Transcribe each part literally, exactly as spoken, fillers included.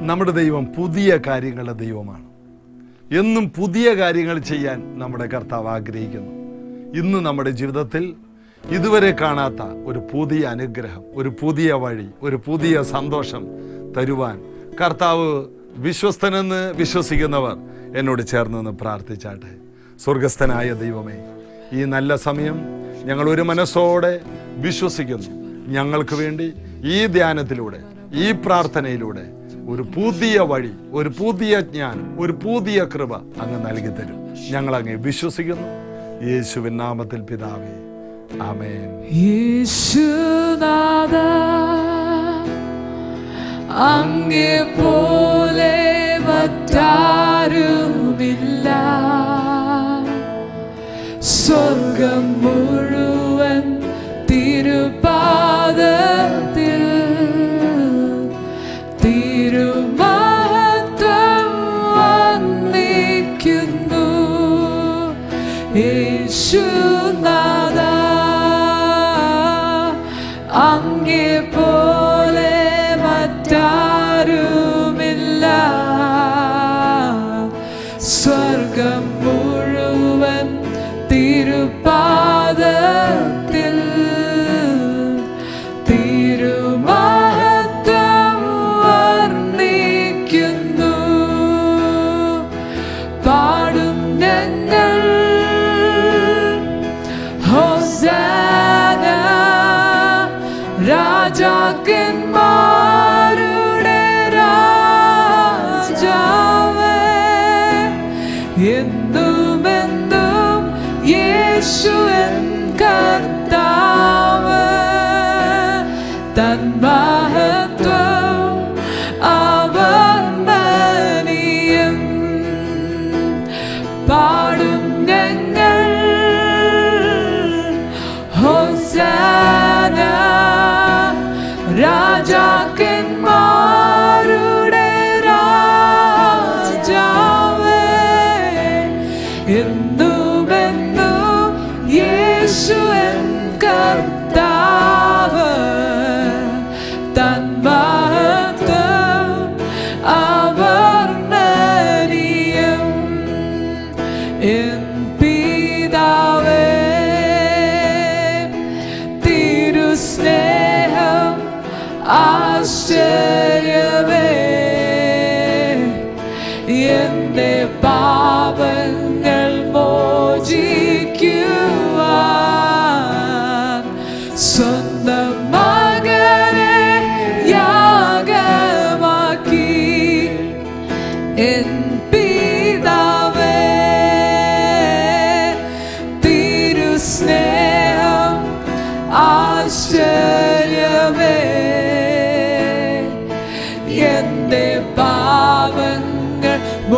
നമ്മുടെ ദൈവം പുതിയ കാര്യങ്ങളുടെ ദൈവമാണ്. എന്നും പുതിയ കാര്യങ്ങൾ ചെയ്യാൻ നമ്മുടെ കർത്താവ് ആഗ്രഹിക്കുന്നു. ഇന്ന് നമ്മുടെ ജീവിതത്തിൽ ഇതുവരെ കാണാത്ത ഒരു പുതിയ അനുഗ്രഹം, ഒരു പുതിയ വഴി, ഒരു പുതിയ സന്തോഷം തരുവാൻ കർത്താവ് വിശ്വസ്തനെന്ന് വിശ്വസിക്കുന്നവർ എന്നോട് ചേർന്ന് നിന്ന് പ്രാർത്ഥിച്ചാട്ടെ. സ്വർഗസ്ഥനായ ദൈവമേ, ഈ നല്ല സമയം ഞങ്ങൾ ഒരു മനസ്സോടെ വിശ്വസിക്കുന്നു. ഞങ്ങൾക്ക് വേണ്ടി ഈ ധ്യാനത്തിലൂടെ, ഈ പ്രാർത്ഥനയിലൂടെ ഒരു പുതിയ വഴി, ഒരു പുതിയ ജ്ഞാനം, ഒരു പുതിയ കൃപ അങ്ങ് നൽകി തരും. ഞങ്ങൾ അങ്ങ് വിശ്വസിക്കുന്നു. യേശുവിൻ നാമത്തിൽ പിതാവേ, ആമേൻ. യേശുനാഥ, അങ്ങേ പോലെ മറ്റാരുമില്ല. സ്വർഗം മുഴുവൻ തിരുപാദത്തിൽ തിരുമഹത്വം വന്ദിക്കുന്നു. യേശുനാഥ, അങ്ങേ പോലെ മറ്റാരുമില്ല. സ്വർഗം മുഴുവൻ തിരുപാദത്തിൽ തിരുമഹത്വം വർണ്ണിക്കുന്നു. പാടും ഞങ്ങൾ ഹോസാന, രാജാക്കന്മാരുടെ രാജാവേ. എന്നുമെന്നും യേശു എൻ കർത്താവ്, തൻ മഹത്വം അവർണ്ണനീയം. പാടും ഞങ്ങൾ ഹോസാന, രാജാക്കന്മാരുടെ രാജാവേ. എന്നുമെന്നും യേശു എൻ കർത്താവ്, തൻ മഹത്വം അവർണ്ണനീയം. എൻ പിതാവേ, തിരുസ്നേഹം ആശ്ചര്യമേ. എന്റെ പാപങ്ങൾ മോചിക്കുവാൻ സ്വന്തം മകനെ യാഗമാക്കി. എൻ പിതാവേ, തിരുസ്നേഹം ആശ്ചര്യമേ. എന്റെ പാപങ്ങൾ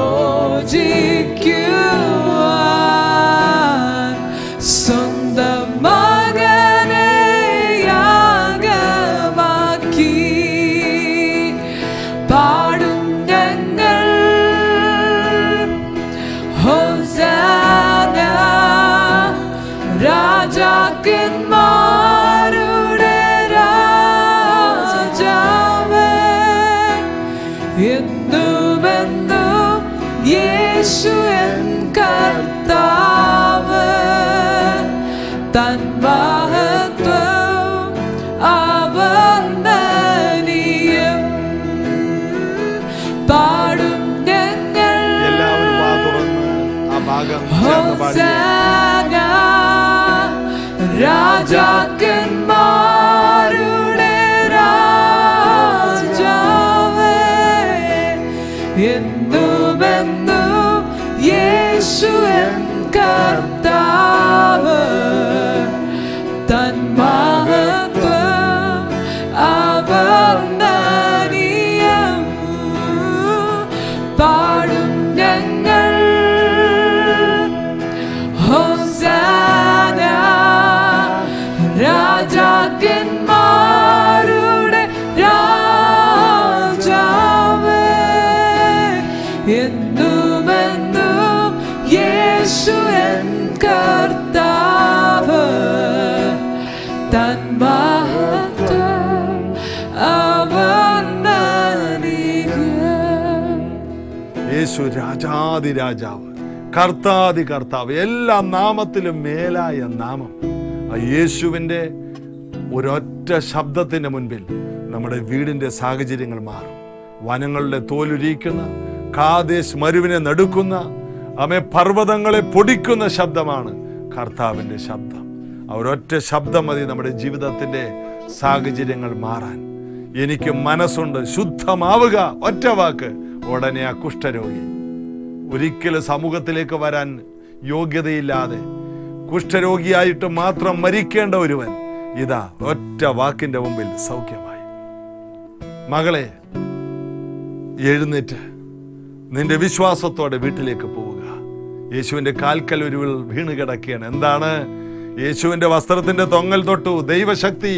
മോചിക്കുവാൻ സ്വന്തം മകനെ യാഗമാക്കി. പാടും ഞങ്ങൾ ഹോസാന, രാജാക്കന്മാരുടെ രാജാവേ. എന്നുമെന്നും യേശു എൻ കർത്താവ്, തൻ മഹത്വം അവർണ്ണനീയം. പാടും ഞങ്ങൾ എല്ലാവരും വാ തുറന്ന് ആ ഭാഗം ചേർന്ന് പാടി. ഹോസാന, രാജാക്കന്മാരുടെ രാജാവേ. എന്നുമെന്നും യേശു എൻ കർത്താവ്, തൻ മഹത്വം അവർണ്ണനീയം. പാടും ഞങ്ങൾ ഹോസാന, രാ യേശു രാജാതി രാജാവ്, കർത്താതി കർത്താവ്, എല്ലാ നാമത്തിലും മേലായ നാമം. ആ യേശുവിൻ്റെ ഒരൊറ്റ ശബ്ദത്തിൻ്റെ മുൻപിൽ നമ്മുടെ വീടിൻ്റെ സാഹചര്യങ്ങൾ മാറും. വനങ്ങളുടെ തോലുരിക്കുന്ന, കാദേശ് മരുവിനെ നടുക്കുന്ന, ആമേ പർവ്വതങ്ങളെ പൊടിക്കുന്ന ശബ്ദമാണ് കർത്താവിൻ്റെ ശബ്ദം. ആ ഒരൊറ്റ ശബ്ദം മതി നമ്മുടെ ജീവിതത്തിൻ്റെ സാഹചര്യങ്ങൾ മാറാൻ. എനിക്ക് മനസ്സുണ്ട്, ശുദ്ധമാവുക, ഒറ്റ വാക്ക്. ഉടനെ ആ കുഷ്ഠരോഗി, ഒരിക്കലും സമൂഹത്തിലേക്ക് വരാൻ യോഗ്യതയില്ലാതെ കുഷ്ഠരോഗിയായിട്ട് മാത്രം മരിക്കേണ്ട ഒരുവൻ ഇതാ ഒറ്റ വാക്കിന്റെ മുമ്പിൽ സൗഖ്യമായി. മകളെ, എഴുന്നേറ്റ് നിന്റെ വിശ്വാസത്തോടെ വീട്ടിലേക്ക് പോവുക. യേശുവിന്റെ കാൽക്കൽ ഒരു വീണ് കിടക്കുകയാണ്. എന്താണ്? യേശുവിന്റെ വസ്ത്രത്തിന്റെ തൊങ്ങൽ തൊട്ടു. ദൈവശക്തി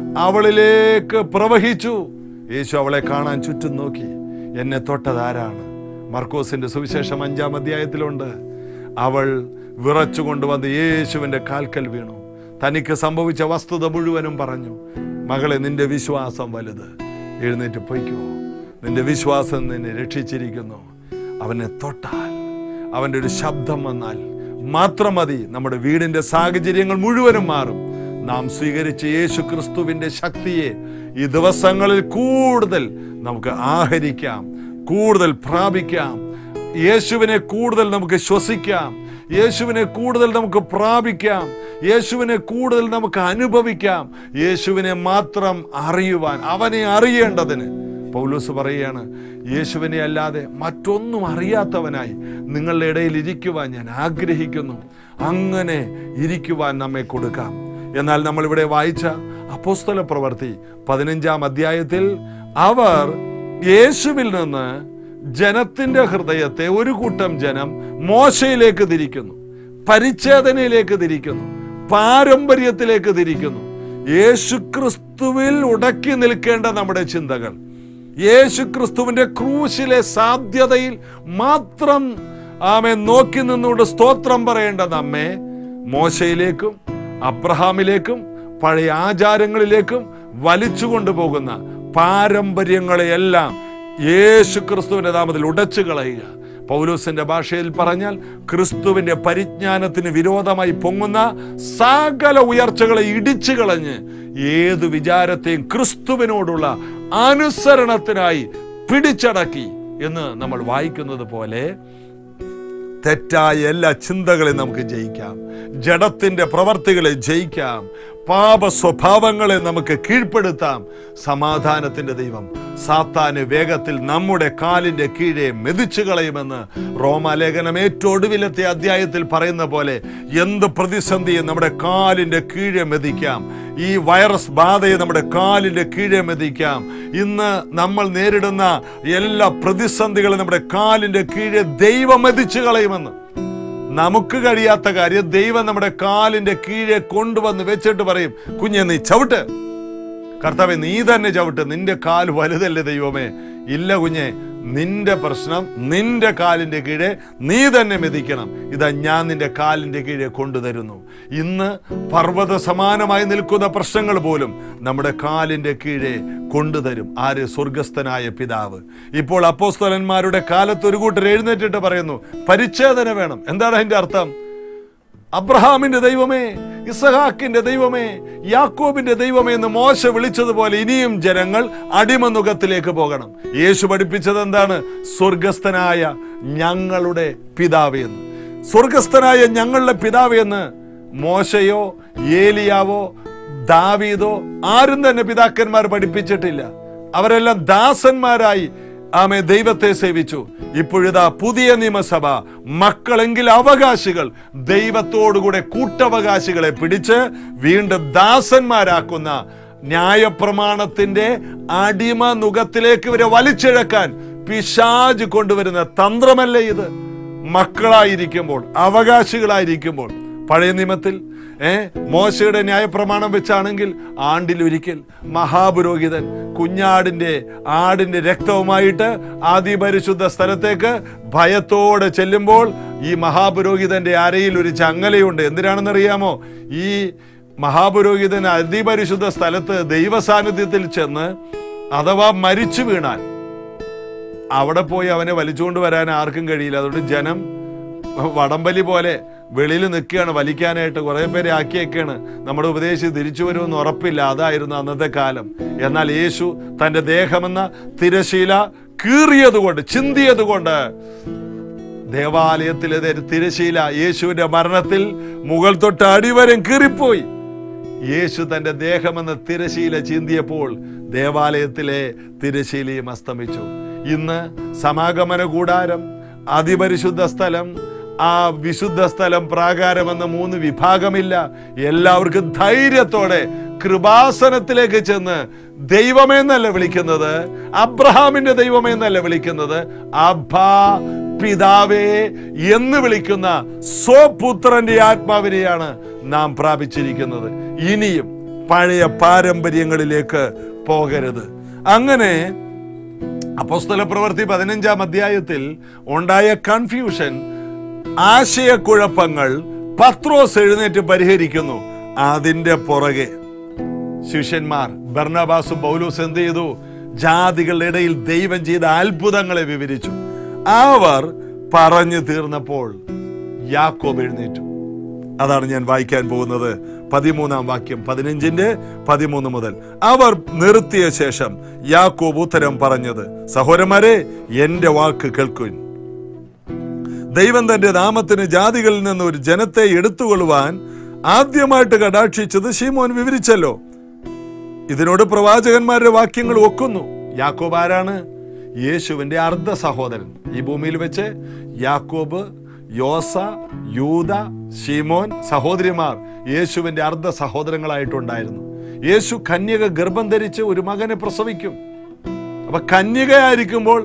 അവളിലേക്ക് പ്രവഹിച്ചു. യേശു അവളെ കാണാൻ ചുറ്റും നോക്കി. എന്നെ തൊട്ടതാരാണ്? മർക്കോസിന്റെ സുവിശേഷം അഞ്ചാം അധ്യായത്തിലുണ്ട്. അവൾ വിറച്ചുകൊണ്ടുവന്ന് യേശുവിന്റെ കാൽക്കൽ വീണു. തനിക്ക് സംഭവിച്ച വസ്തുത മുഴുവനും പറഞ്ഞു. മകളെ, നിന്റെ വിശ്വാസം വലുത്. എഴുന്നേറ്റ് പൊയ്ക്കോ. നിന്റെ വിശ്വാസം നിന്നെ രക്ഷിച്ചിരിക്കുന്നു. അവനെ തൊട്ടാൽ, അവൻ്റെ ഒരു ശബ്ദം വന്നാൽ മാത്രം മതി, നമ്മുടെ വീടിന്റെ സാഹചര്യങ്ങൾ മുഴുവനും മാറും. നാം സ്വീകരിച്ച യേശു ക്രിസ്തുവിന്റെ ശക്തിയെ ഈ ദിവസങ്ങളിൽ കൂടുതൽ നമുക്ക് ആഹരിക്കാം, കൂടുതൽ പ്രാപിക്കാം. യേശുവിനെ കൂടുതൽ നമുക്ക് ശ്വസിക്കാം, യേശുവിനെ കൂടുതൽ നമുക്ക് പ്രാപിക്കാം, യേശുവിനെ കൂടുതൽ നമുക്ക് അനുഭവിക്കാം. യേശുവിനെ മാത്രം അറിയുവാൻ, അവനെ അറിയേണ്ടതിന് പൗലോസ് പറയുകയാണ്, യേശുവിനെ അല്ലാതെ മറ്റൊന്നും അറിയാത്തവനായി നിങ്ങളുടെ ഇടയിൽ ഇരിക്കുവാൻ ഞാൻ ആഗ്രഹിക്കുന്നു. അങ്ങനെ ഇരിക്കുവാൻ നമ്മെ കൊടുക്കാം. എന്നാൽ നമ്മളിവിടെ വായിച്ച അപ്പോസ്തല പ്രവൃത്തി പതിനഞ്ചാം അധ്യായത്തിൽ അവർ യേശുവിൽ നിന്ന് ജനത്തിന്റെ ഹൃദയത്തെ ഒരു കൂട്ടം ജനം മോശയിലേക്ക് തിരിക്കുന്നു, പരിച്ഛേദനയിലേക്ക് തിരിക്കുന്നു, പാരമ്പര്യത്തിലേക്ക് തിരിക്കുന്നു. യേശു ക്രിസ്തുവിൽ ഉടക്കി നിൽക്കേണ്ട നമ്മുടെ ചിന്തകൾ, യേശു ക്രിസ്തുവിന്റെ ക്രൂശിലെ സാധ്യതയിൽ മാത്രം ആമേ നോക്കി നിന്നുകൊണ്ട് സ്തോത്രം പറയേണ്ട നമ്മെ മോശയിലേക്കും അബ്രഹാമിലേക്കും പഴയ ആചാരങ്ങളിലേക്കും വലിച്ചു കൊണ്ടുപോകുന്ന പാരമ്പര്യങ്ങളെയെല്ലാം യേശു ക്രിസ്തുവിന്റെ നാമത്തിൽ ഉടച്ചു കളയുക. പൗലോസിന്റെ ഭാഷയിൽ പറഞ്ഞാൽ ക്രിസ്തുവിന്റെ പരിജ്ഞാനത്തിന് വിരോധമായി പൊങ്ങുന്ന സകല ഉയർച്ചകളെ ഇടിച്ചു കളഞ്ഞ് ഏതു വിചാരത്തെയും ക്രിസ്തുവിനോടുള്ള അനുസരണത്തിനായി പിടിച്ചടക്കി എന്ന് നമ്മൾ വായിക്കുന്നത് പോലെ തെറ്റായ എല്ലാ ചിന്തകളെയും നമുക്ക് ജയിക്കാം, ജഡത്തിന്റെ പ്രവർത്തികളെ ജയിക്കാം, പാപ സ്വഭാവങ്ങളെ നമുക്ക് കീഴ്പ്പെടുത്താം. സമാധാനത്തിന്റെ ദൈവം സാത്താന് വേഗത്തിൽ നമ്മുടെ കാലിന്റെ കീഴെ മെതിച്ചു കളയുമെന്ന് റോമാലേഖനം ഏറ്റവും ഒടുവിലത്തെ അധ്യായത്തിൽ പറയുന്ന പോലെ എന്ത് പ്രതിസന്ധിയും നമ്മുടെ കാലിന്റെ കീഴെ മെതിക്കാം. ഈ വൈറസ് ബാധയെ നമ്മുടെ കാലിന്റെ കീഴെ മെതിക്കാം. ഇന്ന് നമ്മൾ നേരിടുന്ന എല്ലാ പ്രതിസന്ധികളും നമ്മുടെ കാലിന്റെ കീഴെ ദൈവം മെതിച്ചു കളയുമെന്ന്. നമുക്ക് കഴിയാത്ത കാര്യം ദൈവം നമ്മുടെ കാലിന്റെ കീഴെ കൊണ്ടുവന്ന് വെച്ചിട്ട് പറയും, കുഞ്ഞെ നീ ചവിട്ട്, കർത്താവേ നീ തന്നെ ചവിട്ട്, നിന്റെ കാൽ വലുതല്ലേ ദൈവമേ. ഇല്ല കുഞ്ഞെ, നിന്റെ പ്രശ്നം നിന്റെ കാലിന്റെ കീഴെ നീ തന്നെ മെതിക്കണം. ഇതാ ഞാൻ നിന്റെ കാലിന്റെ കീഴെ കൊണ്ടുതരുന്നു. ഇന്ന് പർവ്വത സമാനമായി നിൽക്കുന്ന പ്രശ്നങ്ങൾ പോലും നമ്മുടെ കാലിന്റെ കീഴെ കൊണ്ടുതരും. ആര്? സ്വർഗസ്ഥനായ പിതാവ്. ഇപ്പോൾ അപ്പോസ്തലന്മാരുടെ കാലത്ത് ഒരു കൂട്ടർ എഴുന്നേറ്റിട്ട് പറയുന്നു, പരിച്ഛേദന വേണം. എന്താണ് അതിന്റെ അർത്ഥം? അബ്രഹാമിന്റെ ദൈവമേ, ഇസഹാക്കിന്റെ ദൈവമേ, യാക്കോബിന്റെ ദൈവമേ എന്ന് മോശ വിളിച്ചതുപോലെ ഇനിയും ജനങ്ങൾ അടിമനുഖത്തിലേക്ക് പോകണം. യേശു പഠിപ്പിച്ചത് എന്താണ്? സ്വർഗസ്ഥനായ ഞങ്ങളുടെ പിതാവേ എന്ന്. സ്വർഗസ്ഥനായ ഞങ്ങളുടെ പിതാവേ എന്ന് മോശയോ ഏലിയാവോ ദാവീദോ ആരും തന്നെ പിതാക്കന്മാർ പഠിപ്പിച്ചിട്ടില്ല. അവരെല്ലാം ദാസന്മാരായി ആമേ ദൈവത്തെ സേവിച്ചു. ഇപ്പോഴിതാ പുതിയ നിയമസഭ മക്കളെങ്കിൽ അവകാശികൾ ദൈവത്തോടുകൂടെ കൂട്ടവകാശികളെ പിടിച്ച് വീണ്ടും ദാസന്മാരാക്കുന്ന ന്യായപ്രമാണത്തിന്റെ അടിമ നുഖത്തിലേക്ക് ഇവരെ വലിച്ചിഴക്കാൻ പിശാച് കൊണ്ടുവരുന്ന തന്ത്രമല്ലേ ഇത്? മക്കളായിരിക്കുമ്പോൾ, അവകാശികളായിരിക്കുമ്പോൾ. പഴയ നിയമത്തിൽ ഏ മോശയുടെ ന്യായപ്രമാണം വെച്ചാണെങ്കിൽ ആണ്ടിലൊരിക്കൽ മഹാപുരോഹിതൻ കുഞ്ഞാടിന്റെ ആടിന്റെ രക്തവുമായിട്ട് അതിപരിശുദ്ധ സ്ഥലത്തേക്ക് ഭയത്തോടെ ചെല്ലുമ്പോൾ ഈ മഹാപുരോഹിതന്റെ അരയിൽ ഒരു ചങ്ങലയുണ്ട്. എന്തിനാണെന്നറിയാമോ? ഈ മഹാപുരോഹിതൻ അതിപരിശുദ്ധ സ്ഥലത്ത് ദൈവസാന്നിധ്യത്തിൽ ചെന്ന് അഥവാ മരിച്ചു വീണാൽ അവിടെ പോയി അവനെ വലിച്ചുകൊണ്ട് വരാൻ ആർക്കും കഴിയില്ല. അതുകൊണ്ട് ജനം വടംവലി പോലെ വെളിയിൽ നിൽക്കുകയാണ് വലിക്കാനായിട്ട്. കുറേ പേരെ ആക്കിയൊക്കെയാണ്. നമ്മുടെ ഉപദേശി തിരിച്ചു വരുമെന്ന് ഉറപ്പില്ല. അതായിരുന്നു അന്നത്തെ കാലം. എന്നാൽ യേശു തൻ്റെ ദേഹമെന്ന തിരശീല കീറിയതുകൊണ്ട്, ചിന്തിയതുകൊണ്ട്, ദേവാലയത്തിലെ തിരശീല യേശുവിന്റെ മരണത്തിൽ മുകൾ തൊട്ട് അടിവരം കീറിപ്പോയി. യേശു തൻ്റെ ദേഹമെന്ന തിരശീല ചിന്തിയപ്പോൾ ദേവാലയത്തിലെ തിരശീലയും അസ്തമിച്ചു. ഇന്ന് സമാഗമന കൂടാരം, അതിപരിശുദ്ധ സ്ഥലം, ആ വിശുദ്ധ സ്ഥലം, പ്രാകാരം എന്ന മൂന്ന് വിഭാഗമില്ല. എല്ലാവർക്കും ധൈര്യത്തോടെ കൃപാസനത്തിലേക്ക് ചെന്ന് ദൈവമേന്നല്ല വിളിക്കുന്നത്, അബ്രഹാമിന്റെ ദൈവമേന്നല്ല വിളിക്കുന്നത്, അബ്ബാ പിതാവേ എന്ന് വിളിക്കുന്ന സ്വപുത്രന്റെ ആത്മാവിനെയാണ് നാം പ്രാപിച്ചിരിക്കുന്നത്. ഇനിയും പഴയ പാരമ്പര്യങ്ങളിലേക്ക് പോകരുത്. അങ്ങനെ അപ്പോസ്തല പ്രവൃത്തി പതിനഞ്ചാം അധ്യായത്തിൽ ഉണ്ടായ കൺഫ്യൂഷൻ, ആശയക്കുഴപ്പങ്ങൾ പത്രോസ് എഴുന്നേറ്റ് പരിഹരിക്കുന്നു. അതിന്റെ പുറകെ ശിഷ്യന്മാർ ബർന്നബാസും പൗലോസും എന്ത് ചെയ്തു? ജാതികളുടെ ഇടയിൽ ദൈവം ചെയ്ത അത്ഭുതങ്ങളെ വിവരിച്ചു. അവർ പറഞ്ഞു തീർന്നപ്പോൾ യാക്കോബ് എഴുന്നേറ്റു. അതാണ് ഞാൻ വായിക്കാൻ പോകുന്നത്. പതിമൂന്നാം വാക്യം, പതിനഞ്ചിന്റെ പതിമൂന്ന് മുതൽ. അവർ നിർത്തിയ ശേഷം യാക്കോബ് ഉത്തരം പറഞ്ഞത്, സഹോദരന്മാരെ, എന്റെ വാക്ക് കേൾക്കുവിൻ. ദൈവം തന്റെ നാമത്തിന് ജാതികളിൽ നിന്ന് ഒരു ജനത്തെ എടുത്തുകൊള്ളുവാൻ ആദ്യമായിട്ട് കടാക്ഷിച്ചത് ശീമോൻ വിവരിച്ചല്ലോ. ഇതിനോട് പ്രവാചകന്മാരുടെ വാക്യങ്ങൾ ഒക്കുന്നു. യാക്കോബ് ആരാണ്? യേശുവിന്റെ അർദ്ധ സഹോദരൻ. ഈ ഭൂമിയിൽ വെച്ച് യാക്കോബ്, യോസ, യൂദ, ശീമോൻ സഹോദരിമാർ യേശുവിന്റെ അർദ്ധ സഹോദരങ്ങളായിട്ടുണ്ടായിരുന്നു. യേശു കന്യക ഗർഭം ധരിച്ച് ഒരു മകനെ പ്രസവിക്കും. അപ്പൊ കന്യകയായിരിക്കുമ്പോൾ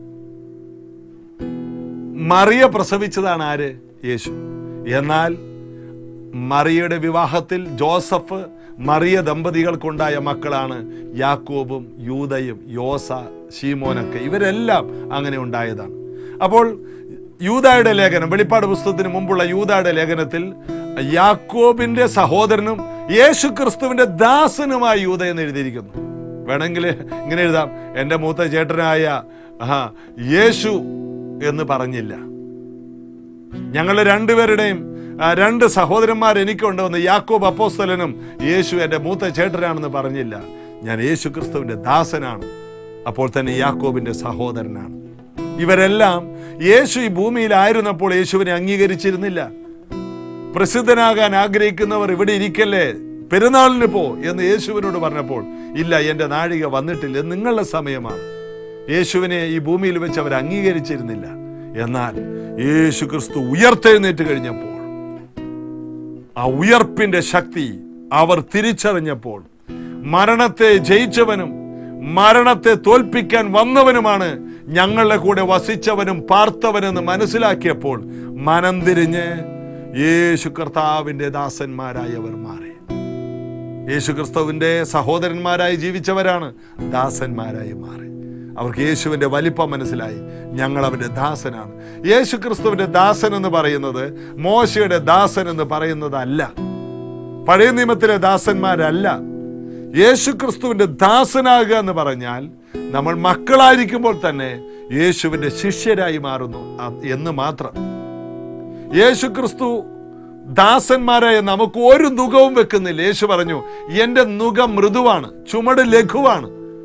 മറിയ പ്രസവിച്ചതാണ് ആര്? യേശു. എന്നാൽ മറിയയുടെ വിവാഹത്തിൽ ജോസഫ്, മറിയ ദമ്പതികൾക്കുണ്ടായ മക്കളാണ് യാക്കോബും യൂദയും യോസ, ശീമോനൊക്കെ. ഇവരെല്ലാം അങ്ങനെ ഉണ്ടായതാണ്. അപ്പോൾ യൂദായുടെ ലേഖനം, വെളിപ്പാട് പുസ്തകത്തിന് മുമ്പുള്ള യൂദായുടെ ലേഖനത്തിൽ യാക്കോബിന്റെ സഹോദരനും യേശു ക്രിസ്തുവിന്റെ ദാസനുമായി യൂദ എന്ന് എഴുതിയിരിക്കുന്നു. വേണമെങ്കിൽ ഇങ്ങനെ എഴുതാം, എൻ്റെ മൂത്ത ചേട്ടനായ ആ യേശു എന്ന് പറഞ്ഞില്ല. ഞങ്ങളുടെ രണ്ടുപേരുടെയും രണ്ട് സഹോദരന്മാർ എനിക്കുണ്ടെന്ന് യാക്കോബ് അപ്പോസ്തലനും യേശു എൻ്റെ മൂത്ത ചേട്ടനാണെന്ന് പറഞ്ഞില്ല. ഞാൻ യേശു ക്രിസ്തുവിന്റെ ദാസനാണ്, അപ്പോൾ തന്നെ യാക്കോബിന്റെ സഹോദരനാണ്. ഇവരെല്ലാം യേശു ഈ ഭൂമിയിലായിരുന്നപ്പോൾ യേശുവിനെ അംഗീകരിച്ചിരുന്നില്ല. പ്രസിദ്ധനാകാൻ ആഗ്രഹിക്കുന്നവർ ഇവിടെ ഇരിക്കല്ലേ, പെരുന്നാളിന് പോ എന്ന് യേശുവിനോട് പറഞ്ഞപ്പോൾ, ഇല്ല, എൻ്റെ നാഴിക വന്നിട്ടില്ല, നിങ്ങളുടെ സമയമാണ്. യേശുവിനെ ഈ ഭൂമിയിൽ വെച്ച് അവർ അംഗീകരിച്ചിരുന്നില്ല. എന്നാൽ യേശു ക്രിസ്തു ഉയർത്തെഴുന്നേറ്റ് കഴിഞ്ഞപ്പോൾ, ആ ഉയർപ്പിന്റെ ശക്തി അവർ തിരിച്ചറിഞ്ഞപ്പോൾ, മരണത്തെ ജയിച്ചവനും മരണത്തെ തോൽപ്പിക്കാൻ വന്നവനുമാണ് ഞങ്ങളുടെ കൂടെ വസിച്ചവനും പാർത്തവനെന്ന് മനസ്സിലാക്കിയപ്പോൾ മനം തിരിഞ്ഞ് യേശു കർത്താവിന്റെ ദാസന്മാരായവർ മാറി. യേശു ക്രിസ്തുവിന്റെ സഹോദരന്മാരായി ജീവിച്ചവരാണ് ദാസന്മാരായി മാറി. അവർക്ക് യേശുവിന്റെ വലിപ്പം മനസ്സിലായി. ഞങ്ങൾ അവന്റെ ദാസനാണ്. യേശു ക്രിസ്തുവിന്റെ ദാസൻ എന്ന് പറയുന്നത് മോശയുടെ ദാസൻ എന്ന് പറയുന്നതല്ല, പഴയ നിയമത്തിലെ ദാസന്മാരല്ല. യേശു ക്രിസ്തുവിന്റെ ദാസനാകുക എന്ന് പറഞ്ഞാൽ നമ്മൾ മക്കളായിരിക്കുമ്പോൾ തന്നെ യേശുവിന്റെ ശിഷ്യരായി മാറുന്നു എന്ന് മാത്രം. യേശു ക്രിസ്തു ദാസന്മാരായ നമുക്ക് ഒരു നുകവും വെക്കുന്നില്ല. യേശു പറഞ്ഞു, എന്റെ നുകം മൃദുവാണ്, ചുമട് ലഘുവാണ്.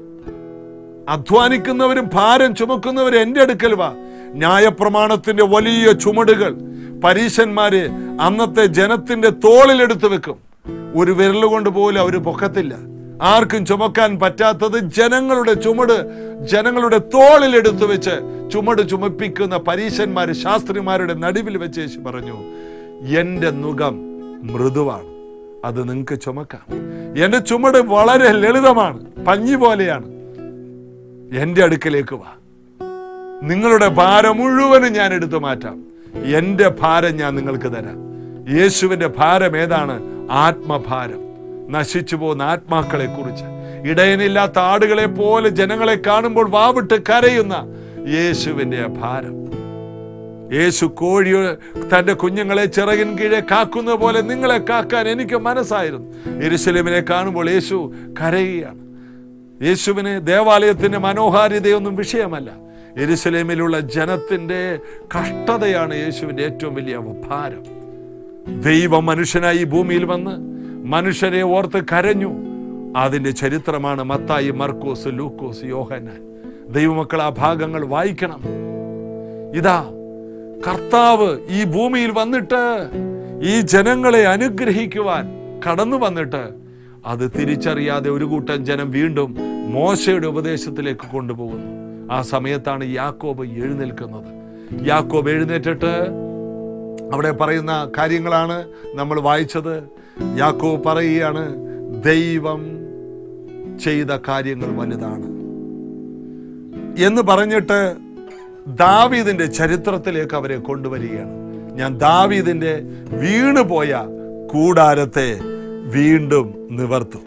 അധ്വാനിക്കുന്നവരും ഭാരം ചുമക്കുന്നവരും എന്റെ അടുക്കൽ വാ. ന്യായപ്രമാണത്തിന്റെ വലിയ ചുമടുകൾ പരീശന്മാര് അന്നത്തെ ജനത്തിന്റെ തോളിലെടുത്ത് വെക്കും. ഒരു വിരലുകൊണ്ട് പോലും അവര് പൊക്കത്തില്ല. ആർക്കും ചുമക്കാൻ പറ്റാത്തത് ജനങ്ങളുടെ ചുമട് ജനങ്ങളുടെ തോളിലെടുത്തു വെച്ച് ചുമട് ചുമപ്പിക്കുന്ന പരീശന്മാര്, ശാസ്ത്രിമാരുടെ നടുവിൽ വെച്ച് യേശു പറഞ്ഞു, എന്റെ നുകം മൃദുവാണ്, അത് നിങ്ങൾക്ക് ചുമക്കാം. എന്റെ ചുമട് വളരെ ലളിതമാണ്, പഞ്ഞി പോലെയാണ്. എന്റെ അടുക്കലേക്ക് വാ, നിങ്ങളുടെ ഭാരം മുഴുവനും ഞാൻ എടുത്തു മാറ്റാം. എന്റെ ഭാരം ഞാൻ നിങ്ങൾക്ക് തരാം. യേശുവിന്റെ ഭാരം ഏതാണ്? ആത്മഭാരം. നശിച്ചു പോകുന്ന ആത്മാക്കളെ കുറിച്ച്, ഇടയനില്ലാത്ത ആടുകളെ പോലെ ജനങ്ങളെ കാണുമ്പോൾ വാവിട്ട് കരയുന്ന യേശുവിന്റെ ഭാരം. യേശു കോഴി തന്റെ കുഞ്ഞുങ്ങളെ ചിറകിൻ കീഴെ കാക്കുന്ന പോലെ നിങ്ങളെ കാക്കാൻ എനിക്ക് മനസ്സായിരുന്നു. യെരൂശലേമിനെ കാണുമ്പോൾ യേശു കരയുകയാണ്. യേശുവിന് ദേവാലയത്തിന്റെ മനോഹാരിതയൊന്നും വിഷയമല്ല. യെരുശലേമിലുള്ള ജനത്തിൻ്റെ കഷ്ടതയാണ് യേശുവിൻ്റെ ഏറ്റവും വലിയ ഭാരം. ദൈവം മനുഷ്യനായി ഈ ഭൂമിയിൽ വന്ന് മനുഷ്യരെ ഓർത്ത് കരഞ്ഞു. അതിൻ്റെ ചരിത്രമാണ് മത്തായി, മർക്കോസ്, ലൂക്കോസ്, യോഹന്നാൻ. ദൈവമക്കൾ ആ ഭാഗങ്ങൾ വായിക്കണം. ഇതാ കർത്താവ് ഈ ഭൂമിയിൽ വന്നിട്ട് ഈ ജനങ്ങളെ അനുഗ്രഹിക്കുവാൻ കടന്നു വന്നിട്ട് അത് തിരിച്ചറിയാതെ ഒരു കൂട്ടം ജനം വീണ്ടും മോശയുടെ ഉപദേശത്തിലേക്ക് കൊണ്ടുപോകുന്നു. ആ സമയത്താണ് യാക്കോബ് എഴുന്നേൽക്കുന്നത്. യാക്കോബ് എഴുന്നേറ്റിട്ട് അവിടെ പറയുന്ന കാര്യങ്ങളാണ് നമ്മൾ വായിച്ചത്. യാക്കോബ് പറയുകയാണ്, ദൈവം ചെയ്ത കാര്യങ്ങൾ വലുതാണ് എന്ന് പറഞ്ഞിട്ട് ദാവീദിന്റെ ചരിത്രത്തിലേക്ക് അവരെ കൊണ്ടുവരികയാണ്. ഞാൻ ദാവീദിന്റെ വീണുപോയ കൂടാരത്തെ വീണ്ടും നിവർത്തും.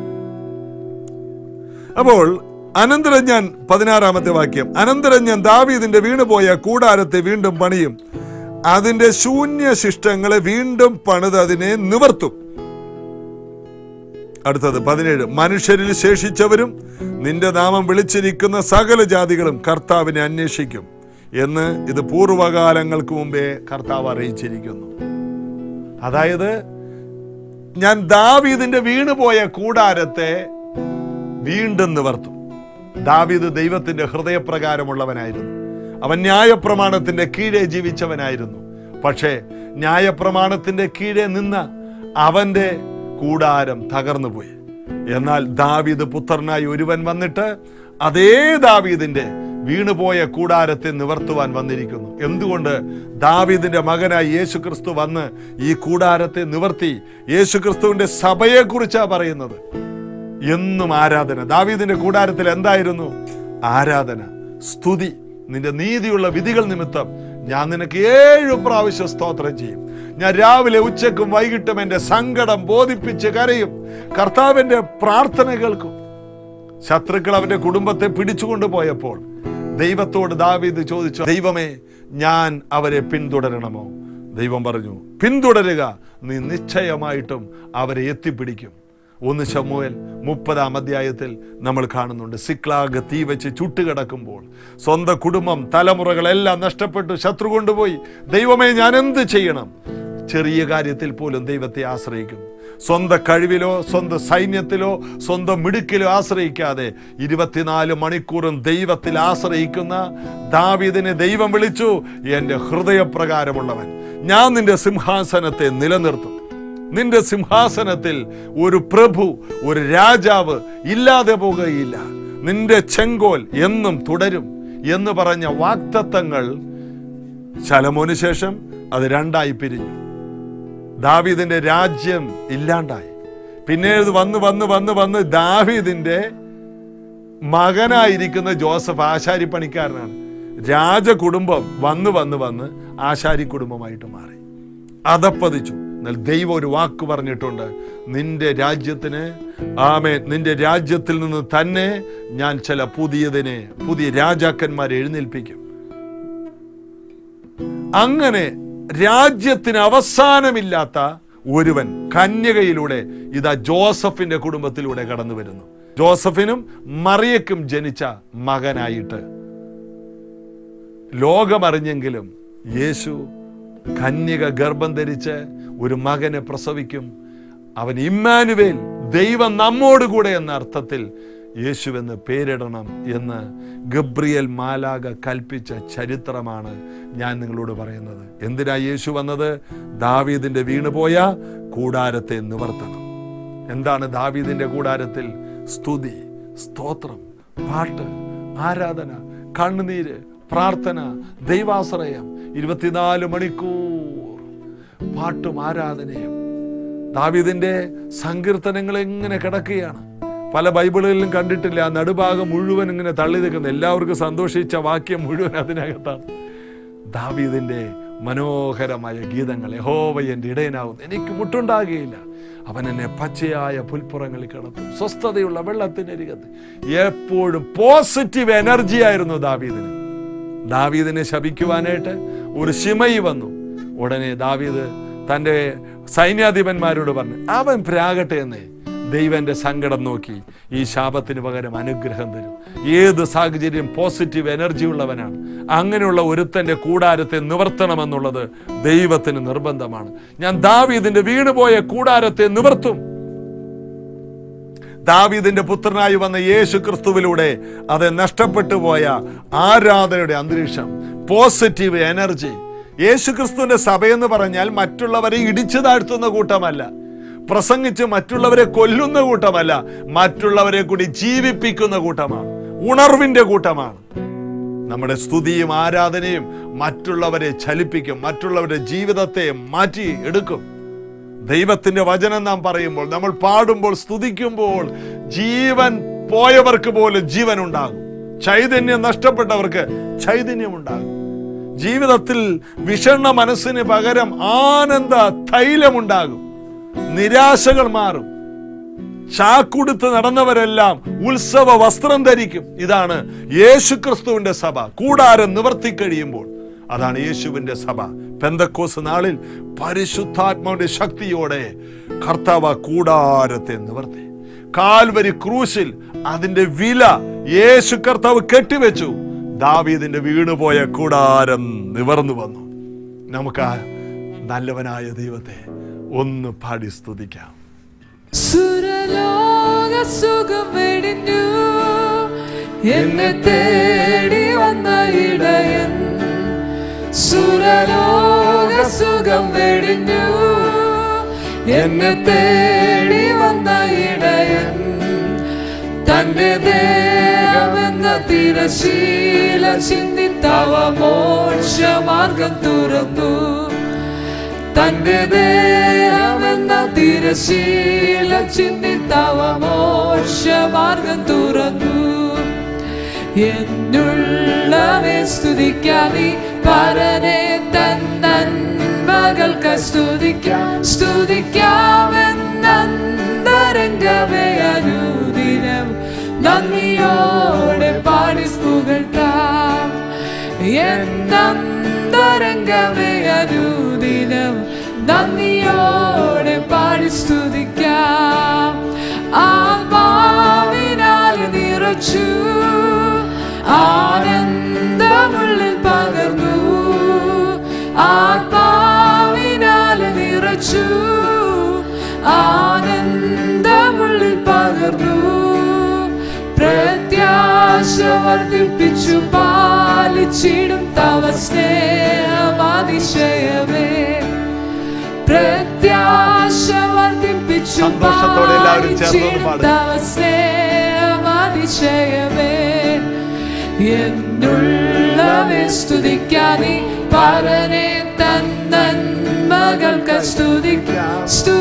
അപ്പോൾ അനന്തരം ഞാൻ, പതിനാറാമത്തെ വാക്യം, അനന്തരം ഞാൻ ദാവീദിന്റെ വീണുപോയ കൂടാരത്തെ വീണ്ടും പണിയും, അതിന്റെ ശൂന്യശിഷ്ടങ്ങളെ വീണ്ടും പണിത് അതിനെ നിവർത്തും. അടുത്തത് പതിനേഴ്, മനുഷ്യരിൽ ശേഷിച്ചവരും നിന്റെ നാമം വിളിച്ചിരിക്കുന്ന സകല ജാതികളും കർത്താവിനെ അന്വേഷിക്കും എന്ന് ഇത് പൂർവകാലങ്ങൾക്ക് മുമ്പേ കർത്താവ് അറിയിച്ചിരിക്കുന്നു. അതായത് ഞാൻ ദാവീദിന്റെ വീണുപോയ കൂടാരത്തെ വീണ്ടും നിവർത്തും. ദാവീദ് ദൈവത്തിന്റെ ഹൃദയപ്രകാരമുള്ളവനായിരുന്നു. അവൻ ന്യായപ്രമാണത്തിന്റെ കീഴെ ജീവിച്ചവനായിരുന്നു. പക്ഷേ ന്യായപ്രമാണത്തിന്റെ കീഴെ നിന്ന അവന്റെ കൂടാരം തകർന്നു പോയി. എന്നാൽ ദാവീദ് പുത്രനായി ഒരുവൻ വന്നിട്ട് അതേ ദാവീദിന്റെ വീണുപോയ കൂടാരത്തെ നിവർത്തുവാൻ വന്നിരിക്കുന്നു. എന്തുകൊണ്ട്? ദാവീദിന്റെ മകനായി യേശു ക്രിസ്തു വന്ന് ഈ കൂടാരത്തെ നിവർത്തി. യേശു ക്രിസ്തുവിന്റെ സഭയെ കുറിച്ചാ പറയുന്നത്. എന്നും ആരാധന. ദാവീദിന്റെ കൂടാരത്തിൽ എന്തായിരുന്നു? ആരാധന, സ്തുതി. നിന്റെ നീതിയുള്ള വിധികൾ നിമിത്തം ഞാൻ നിനക്ക് ഏഴു പ്രാവശ്യം സ്തോത്രം ചെയ്യും. ഞാൻ രാവിലെ ഉച്ചക്കും വൈകിട്ടും എൻ്റെ സങ്കടം ബോധിപ്പിച്ച് കരയും. കർത്താവിൻ്റെ പ്രാർത്ഥന കേൾക്കും. ശത്രുക്കൾ അവന്റെ കുടുംബത്തെ പിടിച്ചുകൊണ്ടു പോയപ്പോൾ ദൈവത്തോട് ദാവീദ് ചോദിച്ചു, ദൈവമേ, ഞാൻ അവരെ പിന്തുടരണമോ? ദൈവം പറഞ്ഞു, പിന്തുടരുക, നീ നിശ്ചയമായിട്ടും അവരെ എത്തിപ്പിടിക്കും. ഒന്ന് ശമൂവേൽ മുപ്പതാം അധ്യായത്തിൽ നമ്മൾ കാണുന്നുണ്ട്. സിക്ലാഗ് തീ വെച്ച് ചുട്ടുകിടക്കുമ്പോൾ സ്വന്തം കുടുംബം, തലമുറകളെല്ലാം നഷ്ടപ്പെട്ടു, ശത്രു കൊണ്ടുപോയി. ദൈവമേ, ഞാൻ എന്ത് ചെയ്യണം? ചെറിയ കാര്യത്തിൽ പോലും ദൈവത്തെ ആശ്രയിക്കുന്നു. സ്വന്തം കഴിവിലോ സ്വന്തം സൈന്യത്തിലോ സ്വന്തം മിടുക്കിലോ ആശ്രയിക്കാതെ ഇരുപത്തിനാല് മണിക്കൂറും ദൈവത്തിൽ ആശ്രയിക്കുന്ന ദാവീദിനെ ദൈവം വിളിച്ചു, എൻ്റെ ഹൃദയപ്രകാരമുള്ളവൻ, ഞാൻ നിന്റെ സിംഹാസനത്തെ നിലനിർത്തും. നിന്റെ സിംഹാസനത്തിൽ ഒരു പ്രഭു, ഒരു രാജാവ് ഇല്ലാതെ പോകുകയില്ല. നിന്റെ ചെങ്കോൽ എന്നും തുടരും എന്ന് പറഞ്ഞ വാഗ്ദത്തങ്ങൾ ശലോമോന് ശേഷം അത് രണ്ടായി പിരിഞ്ഞു. ദാവീദിന്റെ രാജ്യം ഇല്ലാണ്ടായി. പിന്നെ വന്ന് വന്ന് വന്ന് വന്ന് ദാവീദിന്റെ മകനായിരിക്കുന്ന ജോസഫ് ആശാരി പണിക്കാരനാണ്. രാജകുടുംബം വന്ന് വന്ന് വന്ന് ആശാരി കുടുംബമായിട്ട് മാറി, അതപ്പതിച്ചു. എന്നാൽ ദൈവം ഒരു വാക്ക് പറഞ്ഞിട്ടുണ്ട്, നിന്റെ രാജ്യത്തിന്, ആമേൻ, നിന്റെ രാജ്യത്തിൽ നിന്ന് തന്നെ ഞാൻ ചില പുതിയതിനെ, പുതിയ രാജാക്കന്മാരെ എഴുന്നേൽപ്പിക്കും. അങ്ങനെ രാജ്യത്തിന് അവസാനമില്ലാത്ത ഒരുവൻ കന്യകയിലൂടെ ഇതാ ജോസഫിന്റെ കുടുംബത്തിലൂടെ കടന്നു വരുന്നു. ജോസഫിനും മറിയക്കും ജനിച്ച മകനായിട്ട് ലോകമറിഞ്ഞെങ്കിലും യേശു കന്യക ഗർഭം ധരിച്ച് ഒരു മകനെ പ്രസവിക്കും. അവൻ ഇമ്മാനുവേൽ, ദൈവം നമ്മോടുകൂടെ എന്ന അർത്ഥത്തിൽ യേശുവെന്ന് പേരിടണം എന്ന് ഗബ്രിയേൽ മാലാഖ കൽപ്പിച്ച ചരിത്രമാണ് ഞാൻ നിങ്ങളോട് പറയുന്നത്. എന്തിനാ യേശു വന്നത്? ദാവീദിന്റെ വീണുപോയ കൂടാരത്തെ നിവർത്തണം. എന്താണ് ദാവീദിന്റെ കൂടാരത്തിൽ? സ്തുതി, സ്തോത്രം, പാട്ട്, ആരാധന, കണ്ണുനീര്, പ്രാർത്ഥന, ദൈവാശ്രയം. ഇരുപത്തിനാല് മണിക്കൂർ പാട്ടും ആരാധനയും. ദാവീദിന്റെ സങ്കീർത്തനങ്ങൾ എങ്ങനെ കിടക്കുകയാണ്. പല ബൈബിളുകളിലും കണ്ടിട്ടില്ല, ആ നടുഭാഗം മുഴുവൻ ഇങ്ങനെ തള്ളി നിൽക്കുന്ന, എല്ലാവർക്കും സന്തോഷിച്ച വാക്യം മുഴുവൻ അതിനകത്താണ്. ദാവീദിന്റെ മനോഹരമായ ഗീതങ്ങൾ. യഹോവ എൻ്റെ ഇടയനാകുന്നു, എനിക്ക് മുട്ടുണ്ടാകുകയില്ല. അവൻ എന്നെ പച്ചയായ പുൽപ്പുറങ്ങളിൽ കിടത്തും, സ്വസ്ഥതയുള്ള വെള്ളത്തിനരികത്ത്. എപ്പോഴും പോസിറ്റീവ് എനർജി ആയിരുന്നു ദാവീദിന്. ദാവീദിനെ ശപിക്കുവാനായിട്ട് ഒരു ശിമയി വന്നു. ഉടനെ ദാവീദ് തൻ്റെ സൈന്യാധിപന്മാരോട് പറഞ്ഞു, അവൻ പ്രാകട്ടെ എന്നേ, ദൈവന്റെ സങ്കടം നോക്കി ഈ ശാപത്തിന് പകരം അനുഗ്രഹം തരും. ഏത് സാഹചര്യം പോസിറ്റീവ് എനർജി ഉള്ളവനാണ്. അങ്ങനെയുള്ള ഒരുത്തന്റെ കൂടാരത്തെ നിവർത്തണമെന്നുള്ളത് ദൈവത്തിന് നിർബന്ധമാണ്. ഞാൻ ദാവീദിന്റെ വീണുപോയ കൂടാരത്തെ നിവർത്തും. ദാവീദിന്റെ പുത്രനായി വന്ന യേശു ക്രിസ്തുവിലൂടെ അത് നഷ്ടപ്പെട്ടു പോയ ആരാധനയുടെ അന്തരീക്ഷം, പോസിറ്റീവ് എനർജി. യേശു ക്രിസ്തുവിന്റെ സഭയെന്ന് പറഞ്ഞാൽ മറ്റുള്ളവരെ ഇടിച്ചു താഴ്ത്തുന്ന കൂട്ടമല്ല, പ്രസംഗിച്ച് മറ്റുള്ളവരെ കൊല്ലുന്ന കൂട്ടമല്ല, മറ്റുള്ളവരെ കൂടി ജീവിപ്പിക്കുന്ന കൂട്ടമാണ്, ഉണർവിന്റെ കൂട്ടമാണ്. നമ്മുടെ സ്തുതിയും ആരാധനയും മറ്റുള്ളവരെ ചലിപ്പിക്കും, മറ്റുള്ളവരുടെ ജീവിതത്തെ മാറ്റി എടുക്കും. ദൈവത്തിന്റെ വചനം നാം പറയുമ്പോൾ, നമ്മൾ പാടുമ്പോൾ, സ്തുതിക്കുമ്പോൾ ജീവൻ പോയവർക്ക് പോലും ജീവൻ ഉണ്ടാകും. ചൈതന്യം നഷ്ടപ്പെട്ടവർക്ക് ചൈതന്യം ഉണ്ടാകും. ജീവിതത്തിൽ വിഷണ്ണ മനസ്സിന് പകരം ആനന്ദ തൈലമുണ്ടാകും. നിരാശകൾ മാറും. ചാക്കുടുത്ത് നടന്നവരെല്ലാം ഉത്സവ വസ്ത്രം ധരിക്കും. ഇതാണ് യേശുക്രിസ്തുവിന്റെ സഭ. കൂടാരം നിവർത്തി കഴിയുമ്പോൾ അതാണ് യേശുവിന്റെ സഭ. പെന്തക്കോസ് നാളിൽ പരിശുദ്ധാത്മാവിന്റെ ശക്തിയോടെ കർത്താവ് കൂടാരത്തെ നിവർത്തി. കാൽവരി ക്രൂശിൽ അതിന്റെ വില യേശു കർത്താവ് കെട്ടിവെച്ചു. ദാവീദിന്റെ വീണുപോയ കൂടാരം നിവർന്നു വന്നു. നമുക്ക് ആ നല്ലവനായ ദൈവത്തെ ഒന്ന് പാടി സ്തുതിക്കാം. സുരലോക സുഖം വെടിഞ്ഞു എന്നെ തേടി വന്ന ഇടയൻ. സുരലോക സുഖം വെടിഞ്ഞു എന്നെ തേടി വന്ന ഇടയൻ. തന്റെ ദേഹമെന്ന തിരശീല ചിന്തി തവ മോക്ഷമാർഗം തുറന്നു. തന്റെ ദേഹമെന്ന തിരശീല ചിന്തി തവ മോക്ഷമാർഗം തുറന്നു. എന്നുള്ളവേ സ്തുതിക്കാൻ നീ പരനെ തൻ നന്മകൾക്ക് സ്തുതിക്കാം. സ്തുതിക്കാമെന്നന്തരംഗമേ അനുദിനം നന്ദിയോടെ പാടി പുകഴ്ത്താം. എന്നന്തരംഗമേ അനുദിനം നന്ദിയോടെ പാടി സ്തുതിക്കാം. ആത്മാവിനാൽ നിറച്ചു ആനന്ദമുള്ളിൽ പകർന്നു. ആത്മാവിനാൽ നിറച്ചു ആനന്ദമുള്ളിൽ പകർന്നു. പ്രത്യാശ വർദ്ധിപ്പിച്ചു പാലിച്ചിടും തവ സ്നേഹമാതിശയമേ. പ്രത്യാശ വർദ്ധിപ്പിച്ചു പാലിച്ചിടും തവ സ്നേഹമാതിശയമേ. എന്നുള്ളവേ സ്തുതിക്കാൻ നീ പരനെ തൻ നന്മകൾക്ക് സ്തുതിക്കാം.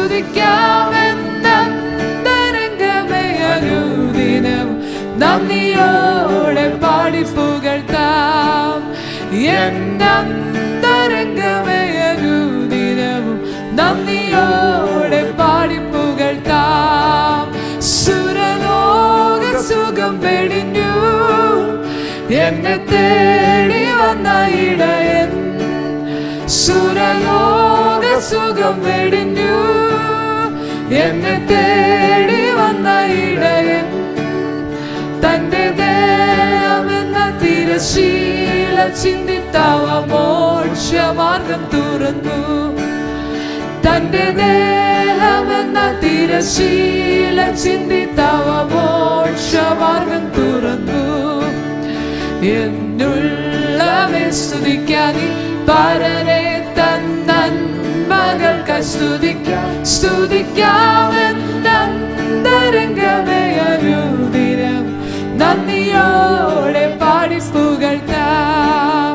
സ്തുതിക്കാമെന്നന്തരംഗമേ അനുദിനം നന്ദിയോടെ പാടി പുകഴ്ത്താം. എന്നന്തരംഗമേ അനുദിനം നന്ദിയോടെ പാടി പുകഴ്ത്താം. സുരലോക സുഖം വെടിഞ്ഞു എന്നെ തേടി വന്ന ഇടയൻ. സുരലോക സുഖം വെടിഞ്ഞു എന്നെ തേടി വന്ന ഇടയൻ. തന്റെ ദേഹമെന്ന തിരശീല ചിന്തി തവ മോക്ഷമാർഗം തുറന്നു. തന്റെ ദേഹമെന്ന തിരശീല ചിന്തി തവ മോക്ഷമാർഗം തുറന്നു. എന്നുള്ളവേ സ്തുതിക്കാൻ നീ പരനെ തൻ നന്മകൾക്ക് സ്തുതിക്കാം. സ്തുതിക്കാമെന്നന്തരംഗമേ അനുദിനം നന്ദിയോടെ പാടി പുകഴ്ത്താം.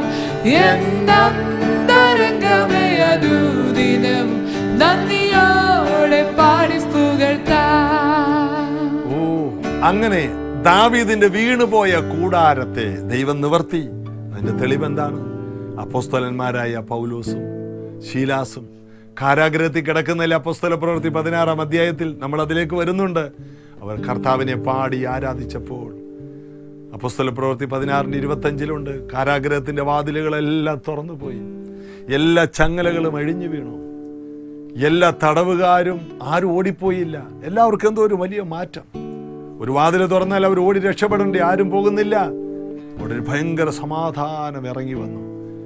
എന്നന്തരംഗമേ അനുദിനം നന്ദിയോടെ പാടി പുകഴ്ത്താം. ഓ, അങ്ങനെ ദാവീദിന്റെ വീണുപോയ കൂടാരത്തെ ദൈവം നിവർത്തി. അതിന്റെ തെളിവെന്താണ്? അപ്പോസ്തലന്മാരായ പൗലോസും ശീലാസും കാരാഗ്രഹത്തിൽ കിടക്കുന്നതിൽ അപ്പോസ്തല പ്രവൃത്തി പതിനാറാം അധ്യായത്തിൽ നമ്മൾ അതിലേക്ക് വരുന്നുണ്ട്. അവർ കർത്താവിനെ പാടി ആരാധിച്ചപ്പോൾ, അപ്പോസ്തല പ്രവൃത്തി പതിനാറിന് ഇരുപത്തഞ്ചിലുണ്ട്, കാരാഗ്രഹത്തിന്റെ വാതിലുകളെല്ലാം തുറന്നു പോയി, എല്ലാ ചങ്ങലകളും അഴിഞ്ഞു വീണു. എല്ലാ തടവുകാരും ആരും ഓടിപ്പോയില്ല. എല്ലാവർക്കും എന്തോ ഒരു വലിയ മാറ്റം. ഒരു വാതിൽ തുറന്നാൽ അവർ ഓടി രക്ഷപ്പെടേണ്ടി, ആരും പോകുന്നില്ല. അവിടെ ഒരു ഭയങ്കര സമാധാനം ഇറങ്ങി വന്നു.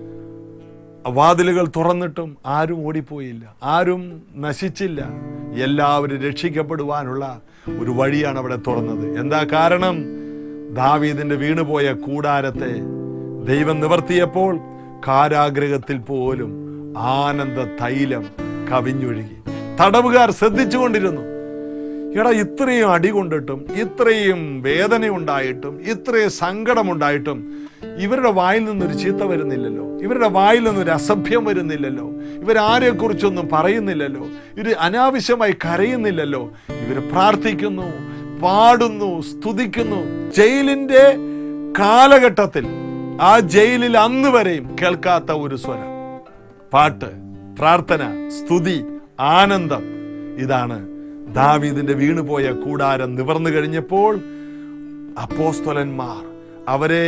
വാതിലുകൾ തുറന്നിട്ടും ആരും ഓടിപ്പോയില്ല, ആരും നശിച്ചില്ല. എല്ലാവരും രക്ഷിക്കപ്പെടുവാനുള്ള ഒരു വഴിയാണ് അവിടെ തുറന്നത്. എന്താ കാരണം? ദാവീദിന്റെ വീണുപോയ കൂടാരത്തെ ദൈവം നിവർത്തിയപ്പോൾ കാരാഗൃഹത്തിൽ പോലും ആനന്ദ തൈലം കവിഞ്ഞൊഴുകി. തടവുകാർ ശ്രദ്ധിച്ചുകൊണ്ടിരുന്നു. എടാ, ഇത്രയും അടി കൊണ്ടിട്ടും ഇത്രയും വേദന ഉണ്ടായിട്ടും ഇത്രയും സങ്കടമുണ്ടായിട്ടും ഇവരുടെ വായിൽ നിന്നൊരു ചീത്ത വരുന്നില്ലല്ലോ, ഇവരുടെ വായിൽ നിന്നൊരു അസഭ്യം വരുന്നില്ലല്ലോ, ഇവരാരെക്കുറിച്ചൊന്നും പറയുന്നില്ലല്ലോ, ഇവർ അനാവശ്യമായി കരയുന്നില്ലല്ലോ. ഇവർ പ്രാർത്ഥിക്കുന്നു, പാടുന്നു, സ്തുതിക്കുന്നു. ജയിലിന്റെ കാലഘട്ടത്തിൽ, ആ ജയിലിൽ അന്ന് വരെയും കേൾക്കാത്ത ഒരു സ്വരം, പാട്ട്, പ്രാർത്ഥന, സ്തുതി, ആനന്ദം. ഇതാണ് ദാവീദിന്റെ വീണുപോയ കൂടാരം നിവർന്നു കഴിഞ്ഞപ്പോൾ അപ്പോസ്തലന്മാർ അവരെ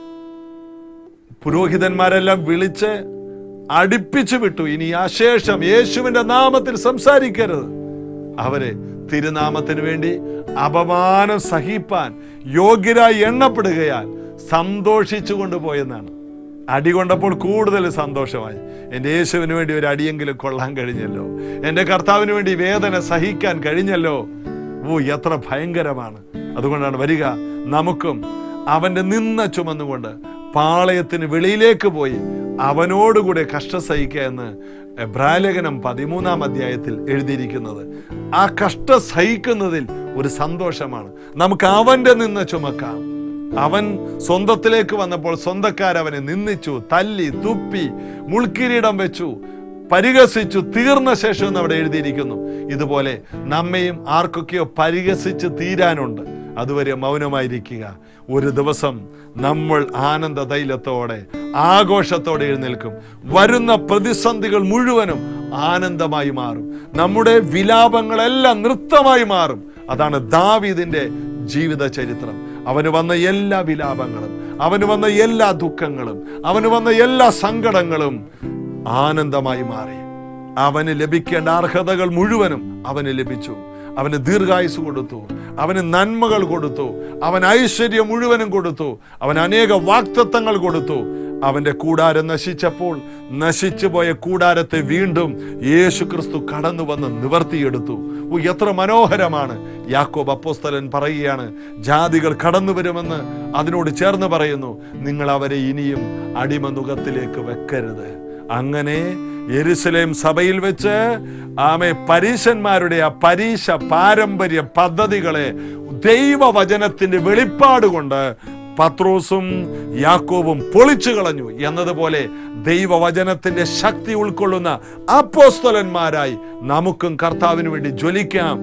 പുരോഹിതന്മാരെല്ലാം വിളിച്ച് അടുപ്പിച്ചു വിട്ടു. ഇനി അശേഷം യേശുവിന്റെ നാമത്തിൽ സംസാരിക്കരുത്. അവരെ തിരുനാമത്തിന് വേണ്ടി അപമാനം സഹിപ്പാൻ യോഗ്യരായി എണ്ണപ്പെടുകയാൽ സന്തോഷിച്ചു കൊണ്ടുപോയെന്നാണ്. അടി കൊണ്ടപ്പോൾ കൂടുതൽ സന്തോഷമായി. എൻ്റെ യേശുവിന് വേണ്ടി ഒരു അടിയെങ്കിലും കൊള്ളാൻ കഴിഞ്ഞല്ലോ, എൻ്റെ കർത്താവിന് വേണ്ടി വേദന സഹിക്കാൻ കഴിഞ്ഞല്ലോ. ഓ, എത്ര ഭയങ്കരമാണ്. അതുകൊണ്ടാണ് വരിക, നമുക്കും അവൻ്റെ നിന്ന ചുമന്നുകൊണ്ട് പാളയത്തിന് വെളിയിലേക്ക് പോയി അവനോടുകൂടെ കഷ്ടം സഹിക്കുക എന്ന് എബ്രായലേഖനം പതിമൂന്നാം അധ്യായത്തിൽ എഴുതിയിരിക്കുന്നത്. ആ കഷ്ടം സഹിക്കുന്നതിൽ ഒരു സന്തോഷമാണ്. നമുക്ക് അവൻ്റെ നിന്ന ചുമക്കാം. അവൻ സ്വന്തത്തിലേക്ക് വന്നപ്പോൾ സ്വന്തക്കാരവനെ നിന്ദിച്ചു, തല്ലി, തുപ്പി, മുൾക്കിരീടം വെച്ചു, പരിഹസിച്ചു, തീർന്ന ശേഷം എന്ന് അവിടെ എഴുതിയിരിക്കുന്നു. ഇതുപോലെ നമ്മയും ആർക്കൊക്കെയോ പരിഹസിച്ച് തീരാനുണ്ട്. അതുവരെ മൗനമായിരിക്കുക. ഒരു ദിവസം നമ്മൾ ആനന്ദ തൈലത്തോടെ ആഘോഷത്തോടെ എഴുന്നേൽക്കും. വരുന്ന പ്രതിസന്ധികൾ മുഴുവനും ആനന്ദമായി മാറും. നമ്മുടെ വിലാപങ്ങളെല്ലാം നൃത്തമായി മാറും. അതാണ് ദാവീദിന്റെ ജീവിത ചരിത്രം. അവന് വന്ന എല്ലാ വിലാപങ്ങളും, അവന് വന്ന എല്ലാ ദുഃഖങ്ങളും, അവന് വന്ന എല്ലാ സങ്കടങ്ങളും ആനന്ദമായി മാറി. അവന് ലഭിക്കേണ്ട അർഹതകൾ മുഴുവനും അവന് ലഭിച്ചു. അവന് ദീർഘായുസ് കൊടുത്തു, അവന് നന്മകൾ കൊടുത്തു, അവൻ ഐശ്വര്യം മുഴുവനും കൊടുത്തു, അവൻ അനേക വാഗ്ദത്തങ്ങൾ കൊടുത്തു. അവന്റെ കൂടാരം നശിച്ചപ്പോൾ നശിച്ചു പോയ കൂടാരത്തെ വീണ്ടും യേശു ക്രിസ്തു കടന്നു വന്ന് നിവർത്തിയെടുത്തു. എത്ര മനോഹരമാണ്. യാക്കോബ് അപ്പോസ്തലൻ പറയുകയാണ്, ജാതികൾ കടന്നു വരുമെന്ന് അതിനോട് ചേർന്ന് പറയുന്നു, നിങ്ങൾ അവരെ ഇനിയും അടിമനുഖത്തിലേക്ക് വെക്കരുത്. അങ്ങനെ യെരുശലേം സഭയിൽ വെച്ച് ആമേ പരീശന്മാരുടെ ആ പരീശ പാരമ്പര്യ പദ്ധതികളെ ദൈവവചനത്തിന്റെ വെളിപ്പാട് കൊണ്ട് പത്രോസും യാക്കോബും പൊളിച്ചു കളഞ്ഞു എന്നതുപോലെ ദൈവവചനത്തിന്റെ ശക്തി ഉൾക്കൊള്ളുന്ന അപ്പോസ്തലന്മാരായി നമുക്കും കർത്താവിന് വേണ്ടി ജ്വലിക്കാം.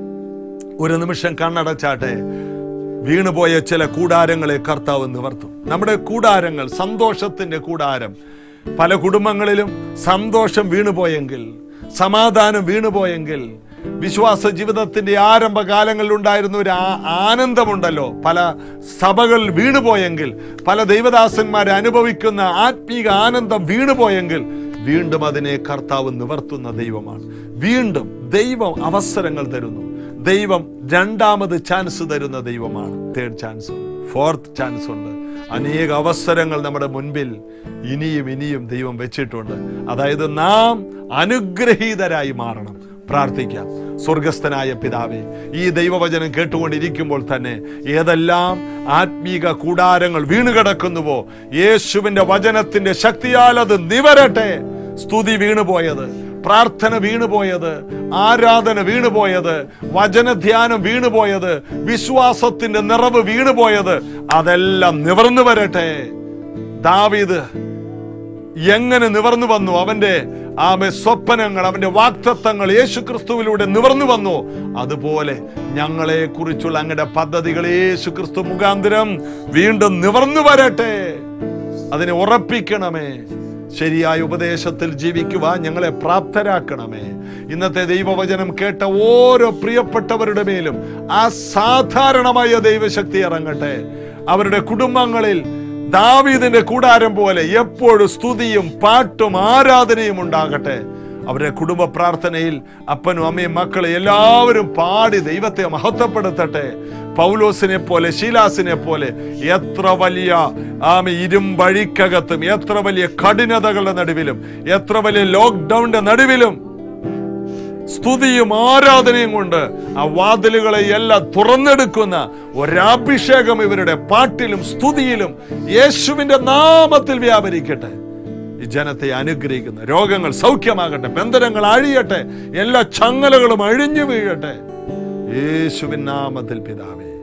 ഒരു നിമിഷം കണ്ണടച്ചാട്ടെ. വീണുപോയ ചില കൂടാരങ്ങളെ കർത്താവ് നിവർത്തും. നമ്മുടെ കൂടാരങ്ങൾ, സന്തോഷത്തിന്റെ കൂടാരം. പല കുടുംബങ്ങളിലും സന്തോഷം വീണുപോയെങ്കിൽ, സമാധാനം വീണുപോയെങ്കിൽ, വിശ്വാസ ജീവിതത്തിന്റെ ആരംഭകാലങ്ങളിൽ ഉണ്ടായിരുന്ന ഒരു ആനന്ദമുണ്ടല്ലോ, പല സഭകൾ വീണുപോയെങ്കിൽ, പല ദൈവദാസന്മാരെ അനുഭവിക്കുന്ന ആത്മീക ആനന്ദം വീണുപോയെങ്കിൽ, വീണ്ടും അതിനെ കർത്താവ് നിവർത്തുന്ന ദൈവമാണ്. വീണ്ടും ദൈവം അവസരങ്ങൾ തരുന്നു. ദൈവം രണ്ടാമത് ചാൻസ് തരുന്ന ദൈവമാണ്. തേർഡ് ചാൻസ് ഉണ്ട്, ഫോർത്ത് ചാൻസ് ഉണ്ട്. അനേക അവസരങ്ങൾ നമ്മുടെ മുൻപിൽ ഇനിയും ഇനിയും ദൈവം വെച്ചിട്ടുണ്ട്. അതായത് നാം അനുഗ്രഹീതരായി മാറണം. പ്രാർത്ഥിക്കാം. സ്വർഗസ്ഥനായ പിതാവേ, ഈ ദൈവവചനം കേട്ടുകൊണ്ടിരിക്കുമ്പോൾ തന്നെ ഏതെല്ലാം ആത്മീക കൂടാരങ്ങൾ വീണുകിടക്കുന്നുവോ, യേശുവിന്റെ വചനത്തിന്റെ ശക്തിയാൽ അത് നിവരട്ടെ. സ്തുതി വീണുപോയത്, പ്രാർത്ഥന വീണുപോയത്, ആരാധന വീണുപോയത്, വചനധ്യാനം വീണുപോയത്, വിശ്വാസത്തിന്റെ നിറവ് വീണുപോയത്, അതെല്ലാം നിവർന്നു വരട്ടെ. ദാവീദ് എങ്ങനെ നിവർന്നു വന്നു? അവന്റെ ആമേ സ്വപ്നങ്ങൾ, അവന്റെ വാഗ്ദത്തങ്ങൾ യേശു ക്രിസ്തുവിലൂടെ നിവർന്നു വന്നു. അതുപോലെ ഞങ്ങളെ കുറിച്ചുള്ള അങ്ങയുടെ പദ്ധതികൾ യേശു ക്രിസ്തു മുഖാന്തരം വീണ്ടും നിവർന്നു വരട്ടെ. അതിനെ ഉറപ്പിക്കണമേ. ശരിയായ ഉപദേശത്തിൽ ജീവിക്കുവാൻ ഞങ്ങളെ പ്രാപ്തരാക്കണമേ. ഇന്നത്തെ ദൈവവചനം കേട്ട ഓരോ പ്രിയപ്പെട്ടവരുടെ മേലും അസാധാരണമായ ദൈവശക്തി ഇറങ്ങട്ടെ. അവരുടെ കുടുംബങ്ങളിൽ ദാവീദിന്റെ കൂടാരം പോലെ എപ്പോഴും സ്തുതിയും പാട്ടും ആരാധനയും ഉണ്ടാകട്ടെ. അവരുടെ കുടുംബ പ്രാർത്ഥനയിൽ അപ്പനും അമ്മയും മക്കളും എല്ലാവരും പാടി ദൈവത്തെ മഹത്വപ്പെടുത്തട്ടെ. പൗലോസിനെ പോലെ ശീലാസിനെ പോലെ എത്ര വലിയ ആമ ഇരുമ്പഴിക്കകത്തും എത്ര വലിയ കഠിനതകളുടെ നടുവിലും എത്ര വലിയ ലോക്ക്ഡൌണിന്റെ നടുവിലും സ്തുതിയും ആരാധനയും കൊണ്ട് ആ വാതിലുകളെ എല്ലാം തുറന്നെടുക്കുന്ന ഒരഭിഷേകം ഇവരുടെ പാട്ടിലും സ്തുതിയിലും യേശുവിന്റെ നാമത്തിൽ വ്യാപരിക്കട്ടെ. ഈ ജനത്തെ അനുഗ്രഹിക്കുന്ന രോഗങ്ങൾ സൗഖ്യമാകട്ടെ, ബന്ധനങ്ങൾ അഴിയട്ടെ, എല്ലാ ചങ്ങലകളും അഴിഞ്ഞു വീഴട്ടെ യേശുവിൻ നാമത്തിൽ പിതാവേ.